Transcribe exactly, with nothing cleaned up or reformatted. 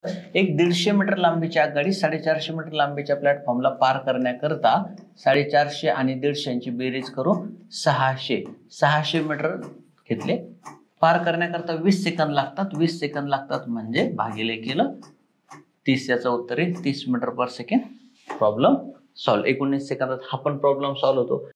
एक दीडशे मीटर लांबीची आगगाडी साडेचारशे मीटर लांबीच्या प्लॅटफॉर्मला पार करण्याकरता साडेचारशे आणि दीडशेची बेरीज करून सहाशे सहाशे मीटर घेतले. पार करण्याकरता वीस सेकंद लागतात. वीस सेकंद लागतात म्हणजे भागिले केलं तीस, याचं उत्तर येईल तीस meter per second. Problem solve. एकोणीस सेकंदात हा पण प्रॉब्लेम सॉल्व्ह होतो.